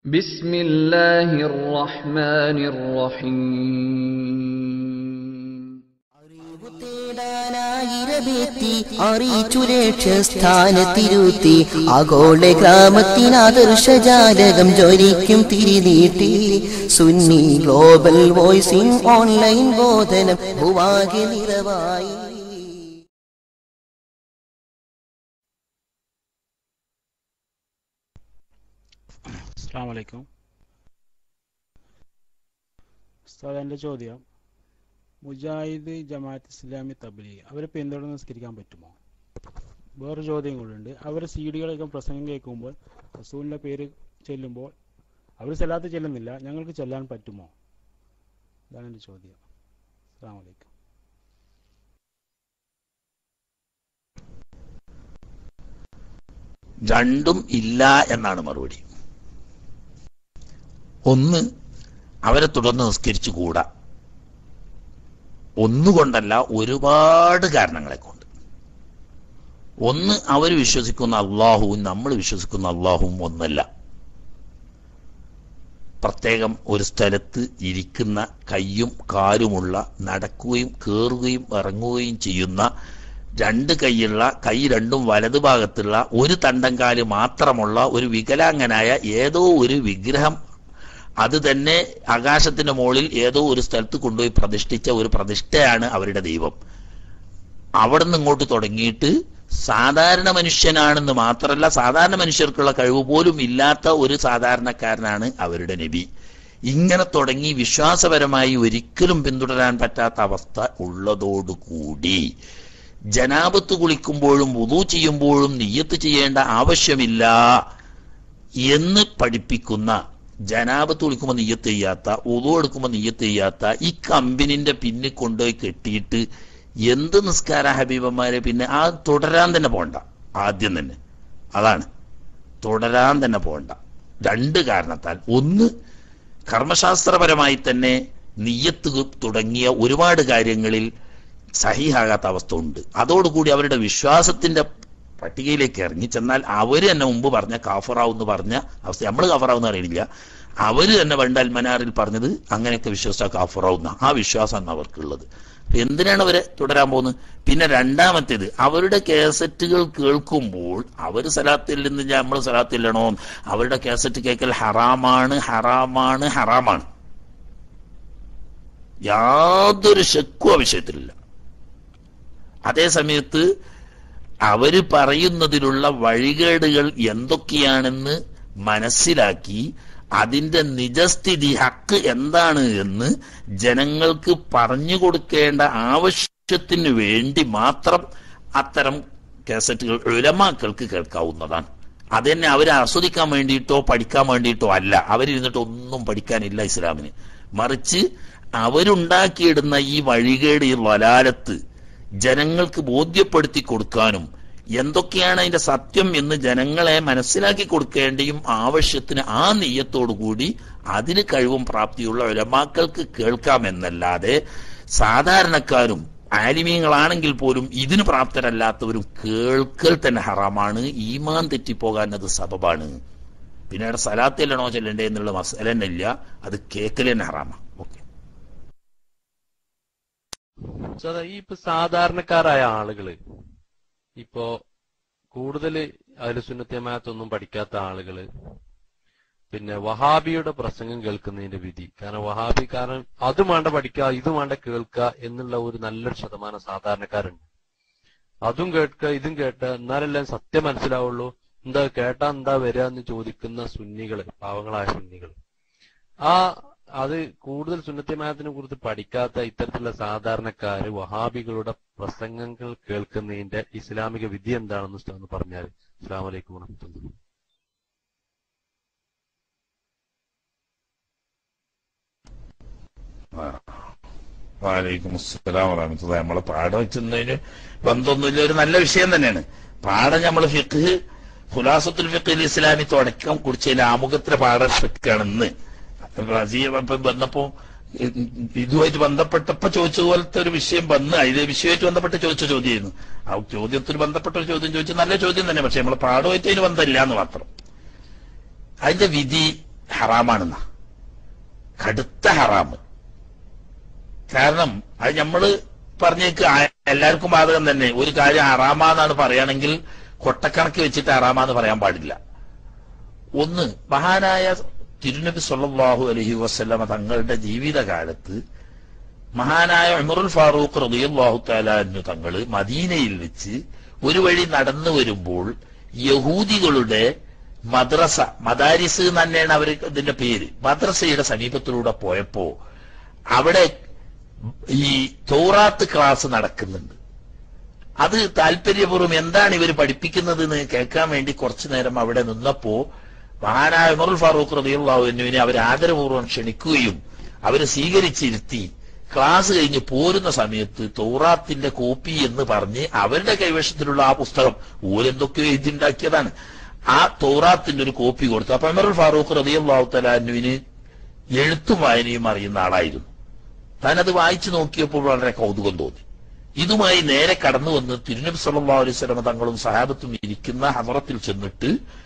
بسم الله الرحمن الرحيم അറിയിച്ചുരക്ഷസ്ഥാനത്തിരുത്തി ആഗോള ഗ്രാമത്തിനാദർശജാലകം ജോലിക്കും തിരിനീട്ടി സുന്നി ഗ്ലോബൽ വോയിസിംഗ് ഓൺലൈൻ ബോധനം ഭൂവാകെ നിറവായി. അസ്സലാമു അലൈക്കും. ഉസ്താദ്, എൻ്റെ ചോദ്യം, മുജാഹിദ്, ജമാഅത്ത് ഇസ്ലാമി, തബ്ലീഗ് അവരെ പിന്തുടർന്ന് നിസ്കരിക്കാൻ പറ്റുമോ? വേറെ ചോദ്യം കൂടിയുണ്ട്. അവർ സീഡികളൊക്കെ പ്രസംഗം കേൾക്കുമ്പോൾ റസൂലിൻ്റെ പേര് ചെല്ലുമ്പോൾ അവർ സലാത്ത് ചെല്ലുന്നില്ല, ഞങ്ങൾക്ക് ചെല്ലാൻ പറ്റുമോ? ഇതാണ് എൻ്റെ ചോദ്യം. അസ്സലാമു അലൈക്കും. രണ്ടും ഇല്ല എന്നാണ് മറുപടി. ഒന്ന്, അവരെ തുടർന്ന് നിസ്കരിച്ചുകൂടാ. ഒന്നുകൊണ്ടല്ല, ഒരുപാട് കാരണങ്ങളെ കൊണ്ട്. ഒന്ന്, അവർ വിശ്വസിക്കുന്ന അള്ളാഹുവും നമ്മൾ വിശ്വസിക്കുന്ന അള്ളാഹുവും ഒന്നല്ല. പ്രത്യേകം ഒരു സ്ഥലത്ത് ഇരിക്കുന്ന കയ്യും കാലുമുള്ള, നടക്കുകയും കയറുകയും ഇറങ്ങുകയും ചെയ്യുന്ന, രണ്ട് കൈയുള്ള, കൈ രണ്ടും വലതു ഭാഗത്തുള്ള, ഒരു തണ്ടൻകാല് മാത്രമുള്ള ഒരു വികലാംഗനായ ഏതോ ഒരു വിഗ്രഹം, അത് തന്നെ ആകാശത്തിന്റെ മുകളിൽ ഏതോ ഒരു സ്ഥലത്ത് കൊണ്ടുപോയി പ്രതിഷ്ഠിച്ച ഒരു പ്രതിഷ്ഠയാണ് അവരുടെ ദൈവം. അവിടെ നിന്ന് ഇങ്ങോട്ട് തുടങ്ങിയിട്ട് സാധാരണ മനുഷ്യനാണെന്ന് മാത്രമല്ല, സാധാരണ മനുഷ്യർക്കുള്ള കഴിവ് പോലും ഇല്ലാത്ത ഒരു സാധാരണക്കാരനാണ് അവരുടെ നബി. ഇങ്ങനെ തുടങ്ങി വിശ്വാസപരമായി ഒരിക്കലും പിന്തുടരാൻ പറ്റാത്ത അവസ്ഥ ഉള്ളതോടുകൂടി ജനാബത്ത് കുളിക്കുമ്പോഴും വുളൂ ചെയ്യുമ്പോഴും നിയ്യത്ത് ചെയ്യേണ്ട ആവശ്യമില്ല എന്ന് പഠിപ്പിക്കുന്ന, ജനാബത്ത് കുളിക്കുമ്പോൾ നിയ്യത്ത് ചെയ്യാത്ത, വുളൂ എടുക്കുമ്പോൾ നിയ്യത്ത് ചെയ്യാത്ത ഈ കമ്പനിന്റെ പിന്നിൽ കൊണ്ടുപോയി കെട്ടിയിട്ട് എന്ത് നിസ്കാര ഹബീബന്മാരെ, പിന്നെ ആ തുടരാൻ തന്നെ പോണ്ട. ആദ്യം തന്നെ അതാണ്, തുടരാൻ തന്നെ പോണ്ട. രണ്ട് കാരണത്താൽ. ഒന്ന്, കർമ്മശാസ്ത്രപരമായി തന്നെ നിയ്യത്ത് തുടങ്ങിയ ഒരുപാട് കാര്യങ്ങളിൽ സഹിഹാകാത്ത അവസ്ഥ ഉണ്ട്. അതോടുകൂടി അവരുടെ വിശ്വാസത്തിന്റെ പട്ടികയിലേക്ക് ഇറങ്ങി ചെന്നാൽ അവര് തന്നെ മുമ്പ് പറഞ്ഞ കാഫറാവെന്ന് പറഞ്ഞ അവസ്ഥ, നമ്മൾ കാഫറാവെന്ന് അറിയില്ല, അവര് തന്നെ പണ്ട് അൽമനാറിൽ പറഞ്ഞത് അങ്ങനെയൊക്കെ വിശ്വസിച്ച കാഫറാവുന്ന ആ വിശ്വാസമാണ് അവർക്കുള്ളത്. എന്തിനാണ് അവരെ തുടരാൻ പോകുന്നത്? പിന്നെ രണ്ടാമത്തേത്, അവരുടെ കാസറ്റുകൾ കേൾക്കുമ്പോൾ അവർ സലാത്തിൽ നിന്ന് നമ്മൾ സലാത്തില്ലണോ, അവരുടെ കാസറ്റ് കേൾക്കൽ ഹറാമാണ്, ഹറാമാണ്, ഹറാമാണ്. യാതൊരു ശക്കും ആ വിഷയത്തിലില്ല. അതേ സമയത്ത് അവര് പറയുന്നതിലുള്ള വഴികേടുകൾ എന്തൊക്കെയാണെന്ന് മനസ്സിലാക്കി അതിന്റെ നിജസ്ഥിതി, ഹക്ക് എന്താണ് എന്ന് ജനങ്ങൾക്ക് പറഞ്ഞു കൊടുക്കേണ്ട ആവശ്യത്തിന് വേണ്ടി മാത്രം അത്തരം കാസറ്റുകൾ ഉലമാക്കൾക്ക് കേൾക്കാവുന്നതാണ്. അത് തന്നെ അവരെ ആസ്വദിക്കാൻ വേണ്ടിയിട്ടോ പഠിക്കാൻ വേണ്ടിയിട്ടോ അല്ല. അവരിരുന്നിട്ട് ഒന്നും പഠിക്കാനില്ല ഇസ്ലാമിന്. മറിച്ച് അവരുണ്ടാക്കിയിടുന്ന ഈ വഴികേട്, ഈ വലാലത്ത് ജനങ്ങൾക്ക് ബോധ്യപ്പെടുത്തി കൊടുക്കാനും എന്തൊക്കെയാണ് അതിന്റെ സത്യം എന്ന് ജനങ്ങളെ മനസ്സിലാക്കി കൊടുക്കേണ്ടിയും ആവശ്യത്തിന് ആ നെയ്യത്തോടുകൂടി അതിന് കഴിവും പ്രാപ്തിയുള്ള ഉലമാക്കൾക്ക് കേൾക്കാമെന്നല്ലാതെ സാധാരണക്കാരും ആലിമീങ്ങളാണെങ്കിൽ പോലും ഇതിന് പ്രാപ്തരല്ലാത്തവരും കേൾക്കൽ തന്നെ ഹറാമാണ്. ഈമാൻ തെറ്റിപ്പോകാൻ അത് സബബാണ്. പിന്നെ അവിടെ സലാത്തില്ലണോ ചെല്ലണ്ടേ എന്നുള്ള മസല തന്നെ ഇല്ല, അത് കേൾക്കൽ തന്നെ ഹറാമാണ്. ഓക്കെ. ഈ ഇപ്പൊ സാധാരണക്കാരായ ആളുകള്, ഇപ്പോ കൂടുതൽ അഹ്ലുസുന്നത്ത് ജമാഅത്തൊന്നും പഠിക്കാത്ത ആളുകള് പിന്നെ വഹാബിയുടെ പ്രസംഗം കേൾക്കുന്നതിന്റെ വിധി, കാരണം അതും വേണ്ട പഠിക്കുക, ഇതും വേണ്ട കേൾക്കുക എന്നുള്ള ഒരു നല്ലൊരു ശതമാനം സാധാരണക്കാരുണ്ട്. അതും കേൾക്കുക, ഇതും കേട്ട എന്നാലെല്ലാം സത്യം മനസ്സിലാവുള്ളൂ, എന്താ കേട്ടാ എന്താ വരിക എന്ന് ചോദിക്കുന്ന സുന്നികള്, പാവങ്ങളായ സുന്നികള്, അത് കൂടുതൽ സുന്നത്ത് ജമാഅത്തിനെ കുറിച്ച് പഠിക്കാത്ത ഇത്തരത്തിലുള്ള സാധാരണക്കാര് വഹാബികളുടെ പ്രസംഗങ്ങൾ കേൾക്കുന്നതിന്റെ ഇസ്ലാമിക വിധി എന്താണെന്ന് പറഞ്ഞാൽ. അസ്സലാമു അലൈക്കും വറഹ്മത്തുള്ളാഹി. വഅലൈക്കും അസ്സലാം വറഹ്മത്തുള്ളാഹി. നമ്മളെ പാഠം വെച്ചതിന് ബന്ധമൊന്നുമില്ല, ഒരു നല്ല വിഷയം തന്നെയാണ് പാഠം. നമ്മൾ ഫിഖ്, ഖുലാസത്തുൽ ഫിഖ്ഹിൽ ഇസ്ലാമി തുടക്കം കുറിച്ചതിൽ ആമുഖത്തിലെ പാഠം ഫിഖാണെന്ന് വന്നപ്പോ ഇതുമായിട്ട് ബന്ധപ്പെട്ടപ്പോ ചോദിച്ച പോലത്തെ ഒരു വിഷയം വന്ന് അതിലെ വിഷയമായിട്ട് ബന്ധപ്പെട്ട് ചോദിച്ച ചോദ്യമായിരുന്നു. ആ ചോദ്യത്തിന് ബന്ധപ്പെട്ട ഒരു ചോദ്യം ചോദിച്ചു, നല്ല ചോദ്യം തന്നെ, പക്ഷെ നമ്മളെ പാഠമായിട്ട് അതിന് ബന്ധമില്ല എന്ന് മാത്രം. അതിന്റെ വിധി ഹറാമാണെന്ന, കടുത്ത ഹറാമ്. കാരണം അത് നമ്മള് പറഞ്ഞേക്ക് എല്ലാവർക്കും ബാധകം തന്നെ. ഒരു കാര്യം ഹറാമാന്നാണ് പറയുകയാണെങ്കിൽ കൊട്ടക്കണക്ക് വെച്ചിട്ട് ഹറാമാന്ന് പറയാൻ പാടില്ല. ഒന്ന്, മഹാനായ തിരുനബി സല്ലല്ലാഹു അലൈഹി വസല്ലമ തങ്ങളുടെ ജീവിതകാലത്ത് മഹാനായ ഉമറുൽ ഫാറൂഖ് റളിയല്ലാഹു തആല അൻഹു തങ്ങള് മദീനയിൽ വെച്ച് ഒരു വഴി നടന്നു വരുമ്പോൾ യഹൂദികളുടെ മദ്രസ, മദാരിസ് തന്നെയാണ് അവർ ഇതിന്റെ പേര്, മദ്രസയുടെ സമീപത്തിലൂടെ പോയപ്പോ അവിടെ ഈ തൗറാത്ത് ക്ലാസ് നടക്കുന്നുണ്ട്. അത് താല്പര്യപൂർവ്വം എന്താണ് ഇവർ പഠിപ്പിക്കുന്നത് എന്ന് കേൾക്കാൻ വേണ്ടി കുറച്ചു നേരം അവിടെ നിന്നപ്പോ മഹാനായ ഉമറുൽ ഫാറൂഖ് റളിയല്ലാഹു അൻഹുവിനെ അവർ ആദരപൂർവ്വം ക്ഷണിക്കുകയും അവരെ സ്വീകരിച്ചിരുത്തി ക്ലാസ് കഴിഞ്ഞ് പോരുന്ന സമയത്ത് തൗറാത്തിന്റെ കോപ്പി എന്ന് പറഞ്ഞ് അവരുടെ കൈവശത്തിലുള്ള ആ പുസ്തകം ഓരെന്തൊക്കെയോ എഴുതിണ്ടാക്കിയതാണ്, ആ തൗറാത്തിന്റെ ഒരു കോപ്പി കൊടുത്തു. അപ്പൊ ഉമറുൽ ഫാറൂഖ് റളിയല്ലാഹു തആല അൻഹുവിന് എഴുത്തും വായനയും അറിയുന്ന ആളായിരുന്നു. താനത് വായിച്ചു നോക്കിയപ്പോൾ വളരെ കൗതുകം തോന്നി. ഇതുമായി നേരെ കടന്നു വന്ന് തിരുനബി സല്ലല്ലാഹു അലൈഹി വസല്ലം തങ്ങളും സഹാബത്തും ഇരിക്കുന്ന ഹദറത്തിൽ ചെന്നിട്ട്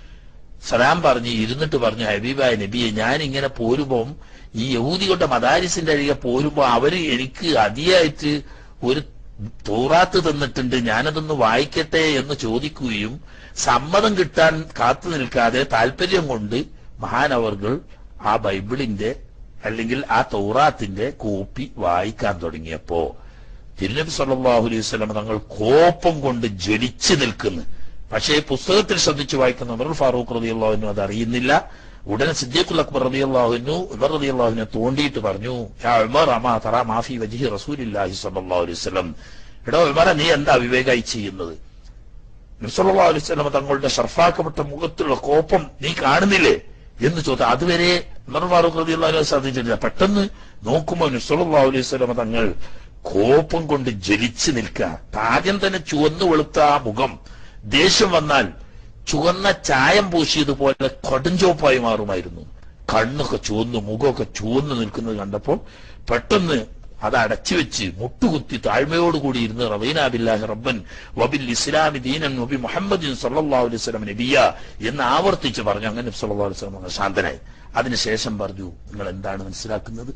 സലാം പറഞ്ഞ് ഇരുന്നിട്ട് പറഞ്ഞു, ഹബീബായ നബിയെ, ഞാൻ ഇങ്ങനെ പോരുമ്പം ഈ യഹൂദികളുടെ മദാരിസിന്റെ അരികെ പോരുമ്പോ അവര് എനിക്ക് അതിയായിട്ട് ഒരു തൗറാത്ത് തന്നിട്ടുണ്ട്, ഞാനതൊന്ന് വായിക്കട്ടെ എന്ന് ചോദിക്കുകയും സമ്മതം കിട്ടാൻ കാത്തു നിൽക്കാതെ താല്പര്യം കൊണ്ട് മഹാനവർകൾ ആ ബൈബിളിന്റെ അല്ലെങ്കിൽ ആ തൗറാത്തിന്റെ കോപ്പി വായിക്കാൻ തുടങ്ങിയപ്പോ തിരുനബി സല്ലല്ലാഹു അലൈഹി വസല്ലം തങ്ങൾ കോപം കൊണ്ട് ജ്വലിച്ചു നിൽക്കുന്നു. പക്ഷേ പുസ്തകത്തിൽ ശ്രദ്ധിച്ചു വായിക്കുന്ന ഉമർ ഫാറൂഖ് റളിയല്ലാഹു അൻഹു അത് അറിയുന്നില്ല. ഉടനെ സിദ്ദീഖുൽ അക്ബർ റളിയല്ലാഹു അൻഹു ഉമർ റളിയല്ലാഹു അൻഹു തോണ്ടിയിട്ട് പറഞ്ഞു, യാ ഉമർ അമാ തറാ മാഫി വജ്ഹി റസൂലില്ലാഹി സ്വല്ലല്ലാഹു അലൈഹി വസല്ലം, എടോ ഉമർ, നീ എന്താ വിവേകായി ചെയ്യുന്നത്? നബി സല്ലല്ലാഹു അലൈഹി വസല്ലം തങ്ങളുടെ ഷർഫാക്കപ്പെട്ട മുഖത്തുള്ള കോപം നീ കാണുന്നില്ലേ എന്ന് ചോദിച്ചു. അതുവരെ ഉമർ ഫാറൂഖ് റളിയല്ലാഹു അൻഹു സാധിച്ചിട്ടില്ല. പെട്ടെന്ന് നോക്കുമ്പോൾ നബി സല്ലല്ലാഹു അലൈഹി വസല്ലം തങ്ങൾ കോപം കൊണ്ട് ജ്വലിച്ചു നിൽക്കുക. ആദ്യം തന്നെ ചുവന്നു വെളുത്ത ആ മുഖം ദേഷ്യം വന്നാൽ ചുവന്ന ചായം പൂശിയതുപോലെ കടുംചോപ്പായി മാറുമായിരുന്നു. കണ്ണൊക്കെ ചുവന്നു, മുഖമൊക്കെ ചുവന്നു നിൽക്കുന്നത് കണ്ടപ്പോൾ പെട്ടെന്ന് അത് അടച്ചുവെച്ച് മുട്ടുകുത്തി താഴ്മയോടുകൂടി ഇരുന്ന് റളീനാ ബില്ലാഹി റബ്ബൻ വബിൽ ഇസ്ലാമി ദീനൻ വബി മുഹമ്മദിൻ സല്ലല്ലാഹു അലൈഹി വസല്ലം നബിയ എന്ന് ആവർത്തിച്ച് പറഞ്ഞു. അങ്ങനെ നബി സല്ലല്ലാഹു അലൈഹി വസല്ലം ശാന്തനായി. അതിനുശേഷം പറഞ്ഞു, നിങ്ങൾ എന്താണ് മനസ്സിലാക്കുന്നത്?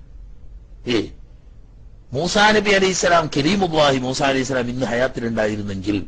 മൂസാ നബി അലൈഹിസ്സലാം, കരീമുല്ലാഹി മൂസാ അലൈഹിസ്സലാം ഇന്ന് ഹയാത്തിലുണ്ടായിരുന്നെങ്കിൽ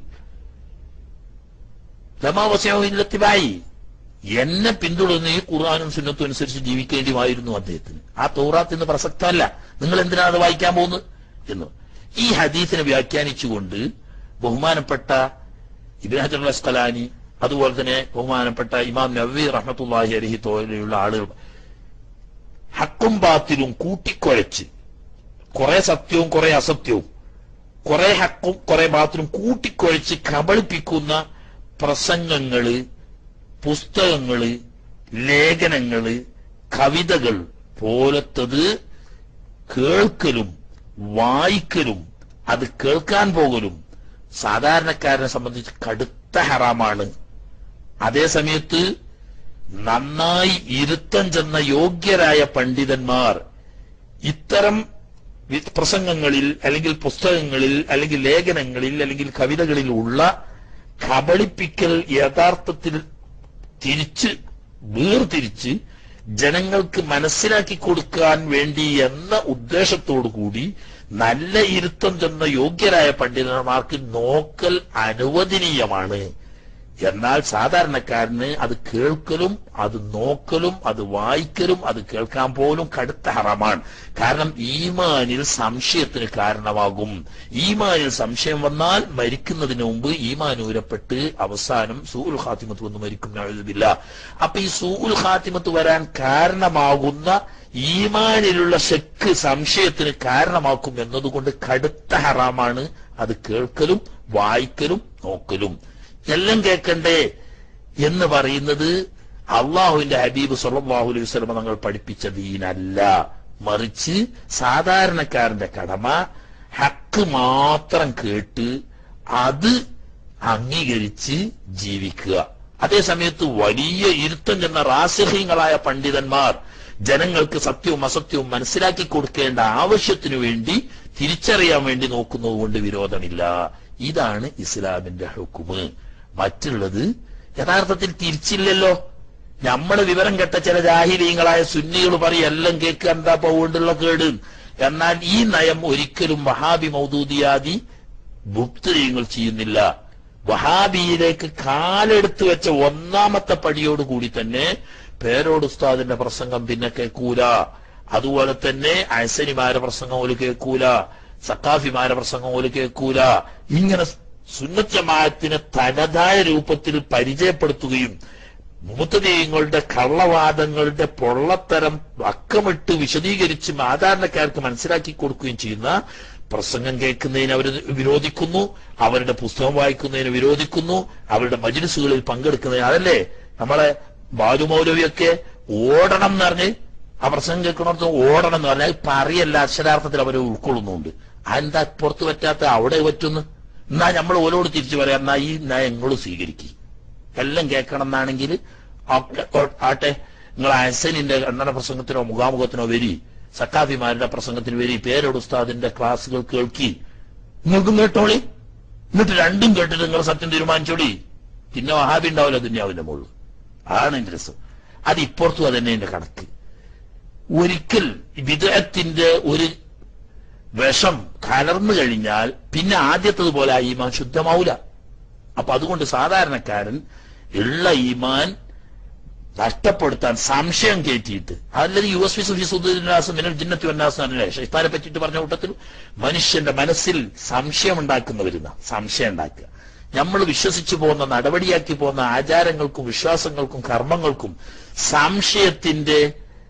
ലമാവസ്യത്തിലായി എന്നെ പിന്തുടർന്ന് ഈ ഖുർആനും സുന്നത്തും അനുസരിച്ച് ജീവിക്കേണ്ടിമായിരുന്നു അദ്ദേഹത്തിന്. ആ തൗറാത്ത് ഇന്ന് പ്രസക്തമല്ല, നിങ്ങൾ എന്തിനാണ് അത് വായിക്കാൻ പോകുന്നത് എന്ന് ഈ ഹദീസിനെ വ്യാഖ്യാനിച്ചുകൊണ്ട് ബഹുമാനപ്പെട്ട ഇബ്നു ഹജർ അൽ അസ്ഖലാനി, അതുപോലെ തന്നെ ബഹുമാനപ്പെട്ട ഇമാം നവവി റഹ്മത്തുള്ളാഹി അലൈഹി പോലെയുള്ള ആളുകൾ ഹക്കും ബാത്തിലും കൂട്ടിക്കുഴച്ച് കുറെ സത്യവും കുറെ അസത്യവും, കുറെ ഹക്കും കുറെ ബാത്തിലും കൂട്ടിക്കുഴച്ച് കബളിപ്പിക്കുന്ന പ്രസംഗങ്ങള്, പുസ്തകങ്ങള്, ലേഖനങ്ങള്, കവിതകൾ പോലത്തത് കേൾക്കലും വായിക്കലും അത് കേൾക്കാൻ പോകലും സാധാരണക്കാരനെ സംബന്ധിച്ച് കടുത്ത ഹറാമാണ്. അതേസമയത്ത് നന്നായി ഇരുത്തം ചെന്ന യോഗ്യരായ പണ്ഡിതന്മാർ ഇത്തരം പ്രസംഗങ്ങളിൽ അല്ലെങ്കിൽ പുസ്തകങ്ങളിൽ അല്ലെങ്കിൽ ലേഖനങ്ങളിൽ അല്ലെങ്കിൽ കവിതകളിൽ ഉള്ള കബളിപ്പിക്കൽ യഥാർത്ഥത്തിൽ വേർതിരിച്ച് ജനങ്ങൾക്ക് മനസ്സിലാക്കി കൊടുക്കാൻ വേണ്ടി എന്ന ഉദ്ദേശത്തോടു കൂടി നല്ല ഇരുത്തം ചെന്ന യോഗ്യരായ പണ്ഡിതന്മാർക്ക് നോക്കൽ അനുവദനീയമാണ്. എന്നാൽ സാധാരണക്കാരന് അത് കേൾക്കലും അത് നോക്കലും അത് വായിക്കലും അത് കേൾക്കാൻ പോലും കടുത്ത ഹറാമാണ്. കാരണം ഈമാനിൽ സംശയത്തിന് കാരണമാകും. ഈമാനിൽ സംശയം വന്നാൽ മരിക്കുന്നതിന് മുമ്പ് ഈമാൻ ഊരപ്പെട്ട് അവസാനം സൂഉൽ ഖാത്തിമത്ത് വന്ന് മരിക്കും. നഅൂദുബില്ല. അപ്പൊ ഈ സൂഉൽ ഖാത്തിമത്ത് വരാൻ കാരണമാകുന്ന ഈമാനിലുള്ള ശക്ക് സംശയത്തിന് കാരണമാക്കും എന്നതുകൊണ്ട് കടുത്ത ഹറാമാണ് അത് കേൾക്കലും വായിക്കലും നോക്കലും. എല്ലാം കേൾക്കണ്ടേ എന്ന് പറയുന്നത് അള്ളാഹുവിന്റെ ഹബീബ് സല്ലല്ലാഹു അലൈഹി വസല്ലം തങ്ങൾ പഠിപ്പിച്ച ദീനല്ല. മറിച്ച് സാധാരണക്കാരന്റെ കടമ ഹക്ക് മാത്രം കേട്ട് അത് അംഗീകരിച്ച് ജീവിക്കുക. അതേസമയത്ത് വലിയ ഇരുത്തം ചെന്ന റാസിഖീങ്ങളായ പണ്ഡിതന്മാർ ജനങ്ങൾക്ക് സത്യവും അസത്യവും മനസ്സിലാക്കി കൊടുക്കേണ്ട ആവശ്യത്തിനു വേണ്ടി തിരിച്ചറിയാൻ വേണ്ടി നോക്കുന്നത് കൊണ്ട് വിരോധമില്ല. ഇതാണ് ഇസ്ലാമിന്റെ ഹുക്കുമ്. മറ്റുള്ളത് യഥാർത്ഥത്തിൽ തിരിച്ചില്ലല്ലോ. നമ്മള് വിവരം കെട്ട ചില ജാഹിലീങ്ങളായ സുന്നികൾ പറയും എല്ലാം കേൾക്കുക എന്താ പോകൊണ്ടുള്ള കേട്. എന്നാൽ ഈ നയം ഒരിക്കലും വഹാബി മൗദൂദിയാദി മുബ്തദീങ്ങൾ ചെയ്യുന്നില്ല. വഹാബിയിലേക്ക് കാലെടുത്തു വെച്ച ഒന്നാമത്തെ പടിയോടുകൂടി തന്നെ പേരോട് ഉസ്താദിന്റെ പ്രസംഗം പിന്നെ കേൾക്കൂല. അതുപോലെ തന്നെ അഹ്സനിമാരെ പ്രസംഗം ഓല് കേൾക്കൂല, സഖാഫിമാരെ പ്രസംഗം ഓല് കേൾക്കൂല. ഇങ്ങനെ സുന്നത്ത് ജമാഅത്തിനെ തനതായ രൂപത്തിൽ പരിചയപ്പെടുത്തുകയും മുബ്തദീങ്ങളുടെ കള്ളവാദങ്ങളുടെ പൊള്ളത്തരം അക്കമിട്ട് വിശദീകരിച്ച് സാധാരണക്കാർക്ക് മനസ്സിലാക്കി കൊടുക്കുകയും ചെയ്യുന്ന പ്രസംഗം കേൾക്കുന്നതിന് അവർ വിരോധിക്കുന്നു, അവരുടെ പുസ്തകം വായിക്കുന്നതിന് വിരോധിക്കുന്നു, അവരുടെ മജ്ലിസുകളിൽ പങ്കെടുക്കുന്നതിന്. അതല്ലേ നമ്മളെ ബാലു മൗലവിയൊക്കെ ഓടണം എന്ന് പറഞ്ഞ് ആ പ്രസംഗം കേൾക്കണോടത്ത് ഓടണം എന്ന് പറഞ്ഞാൽ പറയല്ല, അക്ഷരാർത്ഥത്തിൽ അവരെ ഉൾക്കൊള്ളുന്നുണ്ട്. അതെന്താ പുറത്തു പറ്റാത്ത അവിടെ പറ്റുന്നു? എന്നാ നമ്മൾ ഓരോട് തിരിച്ചു പറയാം, എന്നാ ഈ നയങ്ങളും സ്വീകരിക്കും. എല്ലാം കേൾക്കണം എന്നാണെങ്കിൽ ആട്ടെ, നിങ്ങൾ അഹ്സനിന്റെ കണ്ണട പ്രസംഗത്തിനോ മുഖാമുഖത്തിനോ വരി, സക്കാഫിമാരുടെ പ്രസംഗത്തിന് വരി, പേരോട് ഉസ്താദിന്റെ ക്ലാസുകൾ കേൾക്കി, നിങ്ങൾക്കും കേട്ടോളി. എന്നിട്ട് രണ്ടും കേട്ടിട്ട് നിങ്ങൾ സത്യം തീരുമാനിച്ചോളി. പിന്നെ വഹാബി ഉണ്ടാവില്ല ദുന്യാവിന്റെ മുകളിൽ. ആണ് എന്റെ രസം. അത് ഇപ്പുറത്തും അതന്നെ എന്റെ കണക്ക്. ഒരിക്കൽ ബിദ്അത്തിന്റെ ഒരു വിഷം കലർന്നു കഴിഞ്ഞാൽ പിന്നെ ആദ്യത്തതുപോലെ ആ ഈമാൻ ശുദ്ധമാവൂല. അപ്പൊ അതുകൊണ്ട് സാധാരണക്കാരൻ ഉള്ള ഈമാൻ നഷ്ടപ്പെടുത്താൻ സംശയം കയറ്റിയിട്ട്, അതല്ലെങ്കിൽ ജിന്നത്തി വന്നാസ് എന്നല്ലേ ഷൈത്താനെ പറ്റിയിട്ട് പറഞ്ഞ കൂട്ടത്തിൽ മനുഷ്യന്റെ മനസ്സിൽ സംശയം ഉണ്ടാക്കുന്നവരുന്ന സംശയം ഉണ്ടാക്കുക. നമ്മൾ വിശ്വസിച്ചു പോകുന്ന നടപടിയാക്കി പോകുന്ന ആചാരങ്ങൾക്കും വിശ്വാസങ്ങൾക്കും കർമ്മങ്ങൾക്കും സംശയത്തിന്റെ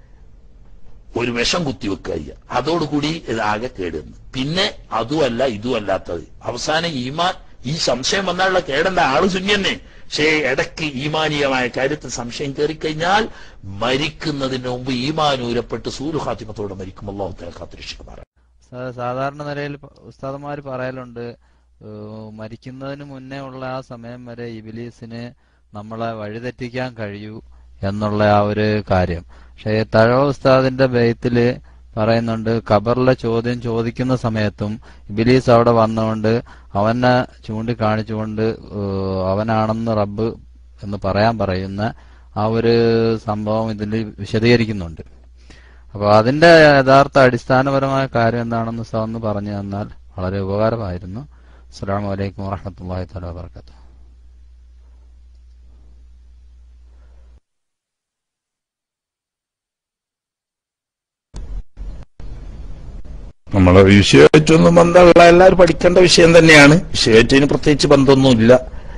ഒരു വിഷം കുത്തിവെക്കുക. അതോടുകൂടി ഇതാകെ കേടുന്നു. പിന്നെ അതുമല്ല ഇതുമല്ലാത്തത്. അവസാനം ഈമാൻ ഈ സംശയം വന്നാലുള്ള കേടേണ്ട ആള് സുന്നി. പക്ഷേ ഇടയ്ക്ക് ഈമാനീയമായ കാര്യത്തിൽ സംശയം കയറിക്കഴിഞ്ഞാൽ മരിക്കുന്നതിന് മുമ്പ് ഈമാനൂരപ്പെട്ട് സൂലുഹാത്തിമത്തോടെ മരിക്കും. അല്ലാഹു തആല കാത്തുരക്ഷിക്കുമാറാകട്ടെ. സാധാരണ നിലയിൽ ഉസ്താദുമാർ പറയലുണ്ട്, മരിക്കുന്നതിന് മുന്നേ ഉള്ള ആ സമയം വരെ ഇബ്ലീസിന് നമ്മളെ വഴിതെറ്റിക്കാൻ കഴിയൂ എന്നുള്ള ആ ഒരു കാര്യം. പക്ഷേ തഴവ ഉസ്താദിന്റെ ബൈത്തില് പറയുന്നുണ്ട്, ഖബറിലെ ചോദ്യം ചോദിക്കുന്ന സമയത്തും ഇബ്ലീസ് അവിടെ വന്നുകൊണ്ട് അവനെ ചൂണ്ടിക്കാണിച്ചുകൊണ്ട് അവനാണെന്ന് റബ്ബ് എന്ന് പറയുന്ന ആ ഒരു സംഭവം ഇതിൽ വിശദീകരിക്കുന്നുണ്ട്. അപ്പൊ അതിന്റെ യഥാർത്ഥ അടിസ്ഥാനപരമായ കാര്യം എന്താണെന്ന് ഉസ്താദ് പറഞ്ഞു തന്നാൽ വളരെ ഉപകാരമായിരുന്നു. അസ്സലാമു അലൈക്കും വറഹ്മത്തുള്ളാഹി തആല വബറകാതുഹു. നമ്മളെ വിഷയമായിട്ടൊന്നും ബന്ധമുള്ള എല്ലാവരും പഠിക്കേണ്ട വിഷയം തന്നെയാണ്. വിഷയമായിട്ടതിന് പ്രത്യേകിച്ച് ബന്ധമൊന്നുമില്ല.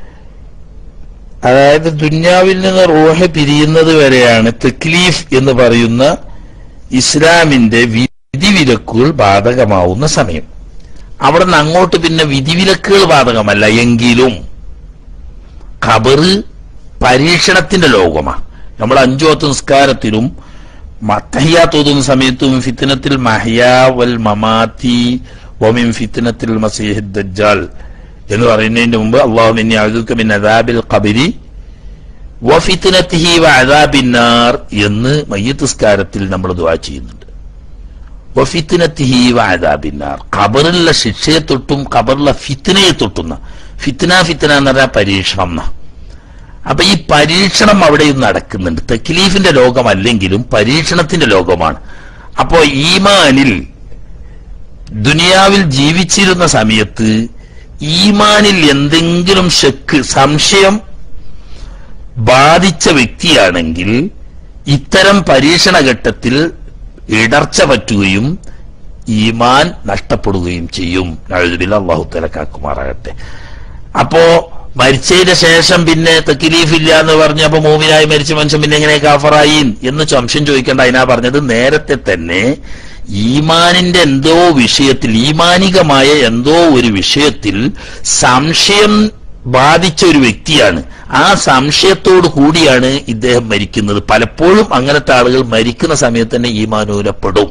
അതായത് ദുന്യാവിൽ നിന്ന് റൂഹ് പിരിയുന്നത് വരെയാണ് തക്ലീഫ് എന്ന് പറയുന്ന ഇസ്ലാമിന്റെ വിധിവിലക്കുകൾ ബാധകമാവുന്ന സമയം. അവിടെ നിന്ന് അങ്ങോട്ട് പിന്നെ വിധിവിലക്കുകൾ ബാധകമല്ല. എങ്കിലും ഖബറ് പരീക്ഷണത്തിന്റെ ലോകമാണ്. നമ്മൾ 5 വക്ത് നിസ്കാരത്തിലും തഹിയ്യാത്ത് ഓതുന്ന സമയത്തും ഫിത്നത്തിൽ മഹ്യാ വൽ മമാതി വമിൻ ഫിത്നത്തിൽ മസീഹ് ദജ്ജാൽ എന്ന് പറയുന്നതിന് മുമ്പ് അല്ലാഹുമ്മ ഇന്നി അഊദുക മിൻ അദാബിൽ ഖബരി വഫിത്നതിഹി വഅദാബിന്നാർ എന്ന് മയ്യിത്ത് നിസ്കാരത്തിൽ നമ്മൾ ദുആ ചെയ്യുന്നുണ്ട്. വഫിത്നതിഹി വഅദാബിന്നാർ, ഖബറിലെ ശിക്ഷയെ തൊട്ടും ഖബറിലെ ഫിത്നയെ തൊട്ടുന്ന ഫിത്ന എന്ന് പറഞ്ഞാൽ പരീക്ഷണം. അപ്പൊ ഈ പരീക്ഷണം അവിടെയും നടക്കുന്നുണ്ട്. തക്ലീഫിന്റെ ലോകമല്ലെങ്കിലും പരീക്ഷണത്തിന്റെ ലോകമാണ്. അപ്പോ ഈമാനിൽ ദുനിയാവിൽ ജീവിച്ചിരുന്ന സമയത്ത് ഈമാനിൽ എന്തെങ്കിലും സംശയം ബാധിച്ച വ്യക്തിയാണെങ്കിൽ ഇത്തരം പരീക്ഷണഘട്ടത്തിൽ ഇടർച്ച പറ്റുകയും ഈമാൻ നഷ്ടപ്പെടുകയും ചെയ്യും. അല്ലാഹു തആല കാക്കുമാറാകട്ടെ. അപ്പോ മരിച്ചതിന് ശേഷം പിന്നെ തക്ലീഫില്ല എന്ന് പറഞ്ഞപ്പോ മൂമിനായി മരിച്ച മനുഷ്യൻ പിന്നെ എങ്ങനെ കാഫറായി എന്ന് സംശയം ചോദിക്കേണ്ട. അതിനാ പറഞ്ഞത് നേരത്തെ തന്നെ ഈമാനിന്റെ എന്തോ വിഷയത്തിൽ, ഈമാനികമായ എന്തോ ഒരു വിഷയത്തിൽ സംശയം ബാധിച്ച ഒരു വ്യക്തിയാണ്. ആ സംശയത്തോടു കൂടിയാണ് ഇദ്ദേഹം മരിക്കുന്നത്. പലപ്പോഴും അങ്ങനത്തെ ആളുകൾ മരിക്കുന്ന സമയത്ത് തന്നെ ഈമാനൂരപ്പെടും.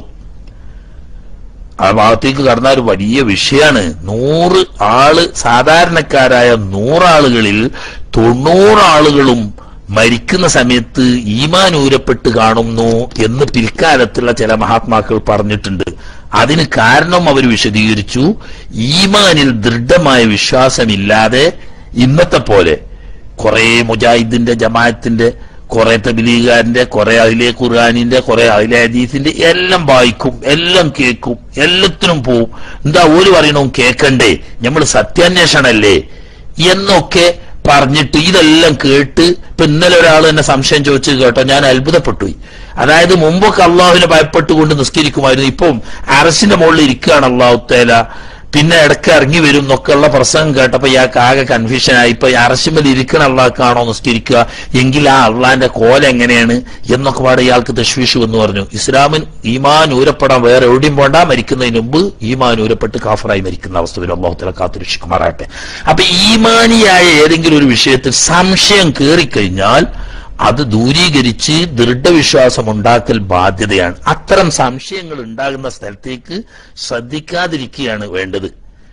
ആ ഭാഗത്തേക്ക് കടന്ന ഒരു വലിയ വിഷയമാണ്. 100 ആള്, സാധാരണക്കാരായ 100 ആളുകളിൽ 90 ആളുകളും മരിക്കുന്ന സമയത്ത് ഈമാൻ ഊരപ്പെട്ട് കാണുന്നു എന്ന് പിൽക്കാലത്തുള്ള ചില മഹാത്മാക്കൾ പറഞ്ഞിട്ടുണ്ട്. അതിന് കാരണം അവർ വിശദീകരിച്ചു. ഈമാനിൽ ദൃഢമായ വിശ്വാസമില്ലാതെ ഇന്നത്തെ പോലെ കുറെ മുജാഹിദിന്റെ ജമാഅത്തിന്റെ കുറെ തബ്ലീഗുകാരന്റെ, കുറെ അഹ്ലെ ഖുർആനിന്റെ, കുറെ അഹ്ലെ ഹദീസിന്റെ എല്ലാം വായിക്കും, എല്ലാം കേൾക്കും, എല്ലാത്തിനും പോവും. എന്താ ഓല് പറയണോ കേക്കണ്ടേ, നമ്മൾ സത്യാന്വേഷണല്ലേ എന്നൊക്കെ പറഞ്ഞിട്ട് ഇതെല്ലാം കേട്ട്. ഇപ്പൊ ഇന്നലെ ഒരാൾ എന്നെ സംശയം ചോദിച്ചു കേട്ടോ, ഞാൻ അത്ഭുതപ്പെട്ടുപോയി. അതായത് മുമ്പൊക്കെ അള്ളാഹുവിനെ ഭയപ്പെട്ടുകൊണ്ട് നിസ്കരിക്കുമായിരുന്നു, ഇപ്പം അറസിന്റെ മുകളിൽ ഇരിക്കുകയാണ് അള്ളാഹു തആല, പിന്നെ ഇടയ്ക്ക് ഇറങ്ങി വരും എന്നൊക്കെയുള്ള പ്രസംഗം കേട്ടപ്പോ ഇയാൾക്ക് ആകെ കൺഫ്യൂഷനായി. ഇപ്പൊ അറസിമേൽ ഇരിക്കണ അള്ളാഹ്ക്കാണോ നിസ്കരിക്കുക, എങ്കിൽ ആ അള്ളാന്റെ കോല എങ്ങനെയാണ് എന്നൊക്കെ പാടെ ഇയാൾക്ക് തശ്വീഷ് എന്ന് പറഞ്ഞു. ഇസ്ലാമിൻ ഈമാൻ ഊരപ്പെടാൻ വേറെ എവിടെയും പോണ്ട, മരിക്കുന്നതിന് മുമ്പ് ഈമാൻ ഊരപ്പെട്ട് കാഫറായി മരിക്കുന്ന അവസ്ഥ വരും. അള്ളാഹു തആല കാത്തുരക്ഷിക്കുമാറാകട്ടെ. അപ്പൊ ഈമാനിയായ ഏതെങ്കിലും ഒരു വിഷയത്തിൽ സംശയം കയറിക്കഴിഞ്ഞാൽ അത് ദൂരീകരിച്ച് ദൃഢവിശ്വാസം ഉണ്ടാക്കൽ ബാധ്യതയാണ്. അത്തരം സംശയങ്ങൾ ഉണ്ടാകുന്ന സ്ഥലത്തേക്ക് ശ്രദ്ധിക്കാതിരിക്കുകയാണ് വേണ്ടത്.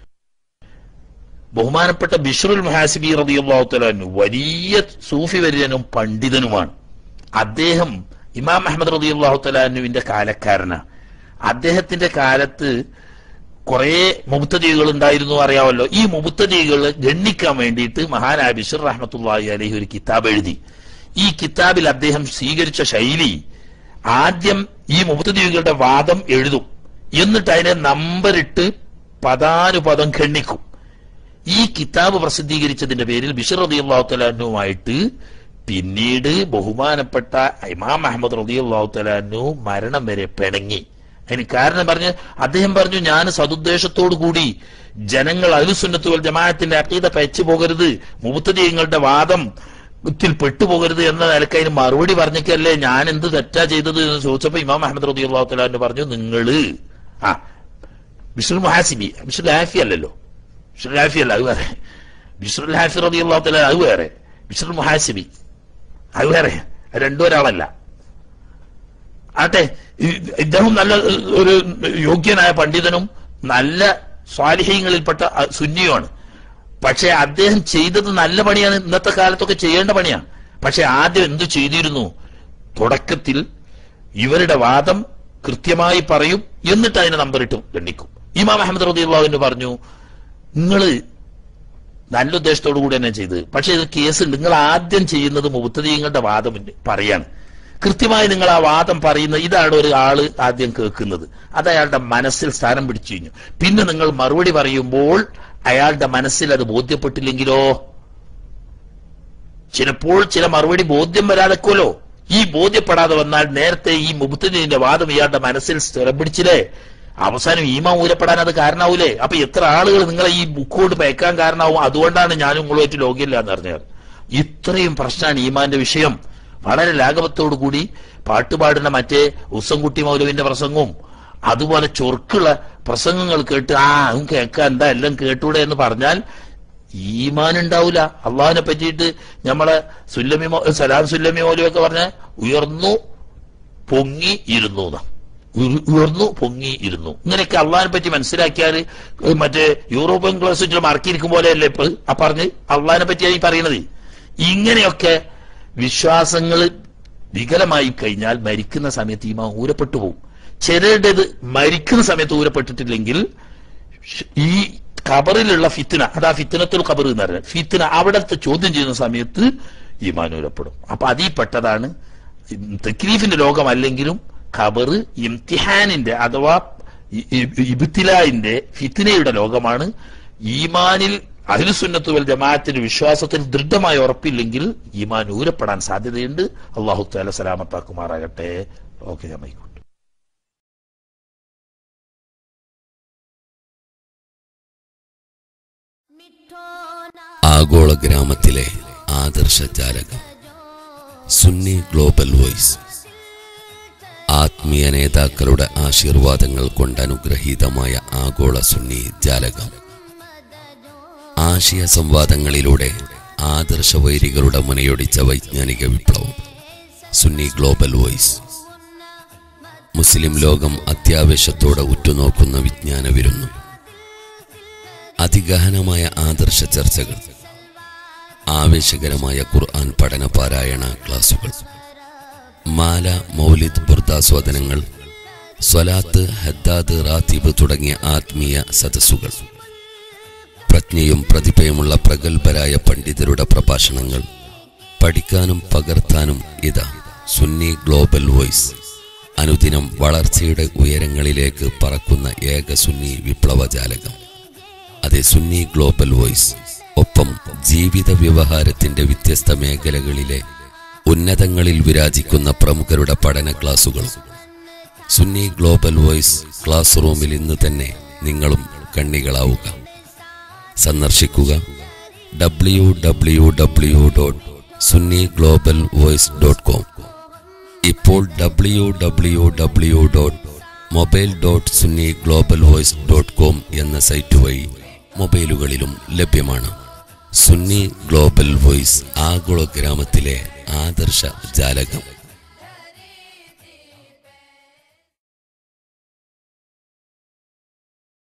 ബഹുമാനപ്പെട്ട ബിശ്റുൽ മുഹാസിബി റളിയല്ലാഹു തആല അൻഹു വലിയ സൂഫി വര്യനും പണ്ഡിതനുമാണ്. അദ്ദേഹം ഇമാം അഹ്മദ് റളിയല്ലാഹു തആല അൻഹുവിന്റെ കാലക്കാരനാണ്. അദ്ദേഹത്തിന്റെ കാലത്ത് കുറെ മുബ്തദികൾ ഉണ്ടായിരുന്നു, അറിയാമല്ലോ. ഈ മുബ്തദികൾ ഗണ്ണിക്കാൻ വേണ്ടിയിട്ട് മഹാനായ ബിശ്ർ റഹ്മത്തുള്ളാഹി അലൈഹി ഒരു കിതാബ് എഴുതി. ഈ കിതാബിൽ അദ്ദേഹം സ്വീകരിച്ച ശൈലി, ആദ്യം ഈ മുബ്തദികളുടെ വാദം എഴുതും, എന്നിട്ട് അതിനെ നമ്പറിട്ട് പദാനുപദം ഖണ്ഡിക്കും. ഈ കിതാബ് പ്രസിദ്ധീകരിച്ചതിന്റെ പേരിൽ ബിശ്ർ റളിയല്ലാഹു തആല അൻഹുമായിട്ട് പിന്നീട് ബഹുമാനപ്പെട്ട ഇമാം അഹ്മദ് റളിയല്ലാഹു തആല അൻഹു മരണം വരെ പിണങ്ങി. അതിന് കാരണം അദ്ദേഹം പറഞ്ഞു, ഞാൻ സദുദ്ദേശത്തോടു കൂടി ജനങ്ങൾ അഹ്ലുസുന്നത്ത് വൽ ജമാഅത്തിന്റെ അഖീദ പയച്ചു പോകരുത്, മുബ്തദികളുടെ വാദം ത്തിൽ പെട്ടുപോകരുത് എന്ന നിലക്ക് അതിന് മറുപടി പറഞ്ഞേക്കല്ലേ, ഞാൻ എന്ത് തെറ്റാ ചെയ്തത് എന്ന് ചോദിച്ചപ്പോ ഇമാം അഹ്മദ് റളിയല്ലാഹു തആല അൻഹു പറഞ്ഞു, നിങ്ങള് ബിശ്റുൽ മുഹാസിബി, ബിശ്റുൽ ഹാഫി അല്ലല്ലോ, ബിശ്റുൽ ഹാഫി അല്ല, അത് വേറെ. ബിശ്റുൽ ഹാഫി റളിയല്ലാഹു തആല അത് വേറെ, ബിശ്റുൽ മുഹാസിബി അത് വേറെ, രണ്ടും ഒരാളല്ല. ആട്ടെ, ഇദ്ദേഹം നല്ല ഒരു യോഗ്യനായ പണ്ഡിതനും നല്ല സ്വാലിഹീങ്ങളിൽപ്പെട്ട സുന്നിയുമാണ്. പക്ഷെ അദ്ദേഹം ചെയ്തത് നല്ല പണിയാണ്, ഇന്നത്തെ കാലത്തൊക്കെ ചെയ്യേണ്ട പണിയാണ്. പക്ഷെ ആദ്യം എന്തു ചെയ്തിരുന്നു, തുടക്കത്തിൽ ഇവരുടെ വാദം കൃത്യമായി പറയും, എന്നിട്ട് അതിനെ നമ്പറിട്ട് ഗണ്ണിക്കും. ഇമാം അഹ്മദ് റളിയല്ലാഹു അൻഹു പറഞ്ഞു, നിങ്ങള് നല്ല ഉദ്ദേശത്തോടു കൂടി തന്നെ ചെയ്ത്, പക്ഷെ ഇത് കേസുണ്ട്, നിങ്ങൾ ആദ്യം ചെയ്യുന്നത് മുബ്തദികളുടെ വാദം പറയാണ്. കൃത്യമായി നിങ്ങൾ ആ വാദം പറയുന്ന ഇതാണ് ഒരു ആള് ആദ്യം കേൾക്കുന്നത്, അത് അയാളുടെ മനസ്സിൽ സ്ഥാനം പിടിച്ചു കഴിഞ്ഞു. പിന്നെ നിങ്ങൾ മറുപടി പറയുമ്പോൾ അയാളുടെ മനസ്സിൽ അത് ബോധ്യപ്പെട്ടില്ലെങ്കിലോ, ചിലപ്പോൾ ചില മറുപടി ബോധ്യം വരാതെക്കുമല്ലോ. ഈ ബോധ്യപ്പെടാതെ വന്നാൽ നേരത്തെ ഈ മുബ്തദിന്റെ വാദം ഇയാളുടെ മനസ്സിൽ സ്ഥിരം പിടിച്ചില്ലേ, അവസാനം ഈമാൻ ഊരപ്പെടാൻ അത് കാരണമാവൂലേ. അപ്പൊ എത്ര ആളുകൾ നിങ്ങളെ ഈ ബുക്ക് കൊണ്ട് പേക്കാൻ കാരണമാവും. അതുകൊണ്ടാണ് ഞാനും നിങ്ങളുമായിട്ട് ലോകില്ല എന്ന് പറഞ്ഞത്. ഇത്രയും പ്രശ്നമാണ് ഈമാന്റെ വിഷയം. വളരെ ലാഘവത്തോടു കൂടി പാട്ടുപാടുന്ന മറ്റേ ഉസ്സംകുട്ടി മൗലവിന്റെ പ്രസംഗവും അതുപോലെ ചൊർക്കുള്ള പ്രസംഗങ്ങൾ കേട്ട് അതും കേൾക്കാൻ എന്താ എല്ലാം കേട്ടൂടെ എന്ന് പറഞ്ഞാൽ ഈമാൻ ഉണ്ടാവൂല. അള്ളാഹിനെ പറ്റിയിട്ട് നമ്മളെ സലാം സുല്ലമി മൗലവിയൊക്കെ പറഞ്ഞ ഉയർന്നു പൊങ്ങി ഇരുന്നു, ഉയർന്നു പൊങ്ങി ഇരുന്നു. ഇങ്ങനെയൊക്കെ അള്ളാഹിനെ പറ്റി മനസ്സിലാക്കിയാൽ മറ്റേ യൂറോപ്യൻ ക്ലാസ് മറക്കിയിരിക്കും പോലെയല്ലേ ഇപ്പൊ പറഞ്ഞ് അള്ളാഹിനെ പറ്റിയാണ് ഈ പറയുന്നത്. ഇങ്ങനെയൊക്കെ വിശ്വാസങ്ങൾ വികലമായി കഴിഞ്ഞാൽ മരിക്കുന്ന സമയത്ത് ഈമാൻ ഊരപ്പെട്ടു പോകും. ചിലരുടേത് മരിക്കുന്ന സമയത്ത് ഊരപ്പെട്ടിട്ടില്ലെങ്കിൽ ഈ ഖബറിലുള്ള ഫിത്ന, അതാ ഫിത്നത്തുൽ ഖബർ എന്ന് പറഞ്ഞാൽ ഫിത്ന, അവിടത്തെ ചോദ്യം ചെയ്യുന്ന സമയത്ത് ഈമാൻ ഊരപ്പെടും. അപ്പൊ അതിൽ പെട്ടതാണ് തക്ലീഫിന്റെ ലോകമല്ലെങ്കിലും ഖബർ ഇംതിഹാനിന്റെ അഥവാ ഇബ്തിലാഇന്റെ ഫിത്നയുടെ ലോകമാണ്. ഈമാനിൽ അഹ്ലുസുന്നത്ത് വൽ ജമാഅത്തിന്റെ വിശ്വാസത്തിൽ ദൃഢമായ ഉറപ്പില്ലെങ്കിൽ ഈമാൻ ഊരപ്പെടാൻ സാധ്യതയുണ്ട്. അല്ലാഹു തആല സലാമത്താക്കുമാറാകട്ടെ. ഓക്കെ, ഞാൻ മൈക്കോട്ടെ. ആഗോള ഗ്രാമത്തിലെ ആദർശ ജാലകം സുന്നി ഗ്ലോബൽ വോയിസ്. ആത്മീയ നേതാക്കളുടെ ആശീർവാദങ്ങൾ കൊണ്ട് അനുഗ്രഹീതമായ ആഗോള സുന്നി ജാലകം. ആശയ സംവാദങ്ങളിലൂടെ ആദർശ വൈരികളുടെ മുനയൊടിച്ച വൈജ്ഞാനിക വിപ്ലവം. Sunni global voice. മുസ്ലിം ലോകം അത്യാവേശത്തോടെ ഉറ്റുനോക്കുന്ന വിജ്ഞാന വിരുന്നു. അതിഗഹനമായ ആദർശ ചർച്ചകൾ, ആവേശകരമായ ഖുർആൻ പഠന പാരായണ ക്ലാസുകൾ, മാല, മൗലിദ്, ബുർദാസ്വാദനങ്ങൾ, സ്വലാത്ത്, ഹദ്ദാദ്, റാത്തീബ് തുടങ്ങിയ ആത്മീയ സദസ്സുകൾ, പ്രജ്ഞയും പ്രതിഭയുമുള്ള പ്രഗത്ഭരായ പണ്ഡിതരുടെ പ്രഭാഷണങ്ങൾ, പഠിക്കാനും പകർത്താനും ഇതാ സുന്നി ഗ്ലോബൽ വോയിസ്. അനുദിനം വളർച്ചയുടെ ഉയരങ്ങളിലേക്ക് പറക്കുന്ന ഏക സുന്നി വിപ്ലവജാലകം. അതെ, സുന്നി ഗ്ലോബൽ വോയിസ്. ഒപ്പം ജീവിത വ്യവഹാരത്തിന്റെ വ്യത്യസ്ത മേഖലകളിലെ ഉന്നതങ്ങളിൽ വിരാജിക്കുന്ന പ്രമുഖരുടെ പഠന ക്ലാസുകളും. സുന്നി ഗ്ലോബൽ വോയിസ് ക്ലാസ് റൂമിൽ ഇന്ന് തന്നെ നിങ്ങളും കണ്ണികളാവുക. സന്ദർശിക്കുക www.sunniGlobalVoice.com. ഇപ്പോൾ www.mobile.sunniGlobalVoice.com എന്ന സൈറ്റ് വഴി മൊബൈലുകളിലും ലഭ്യമാണ്. സുന്നി ഗ്ലോബൽ വോയിസ്, ആഗോള ഗ്രാമത്തിലെ ആദർശ ജാലകം.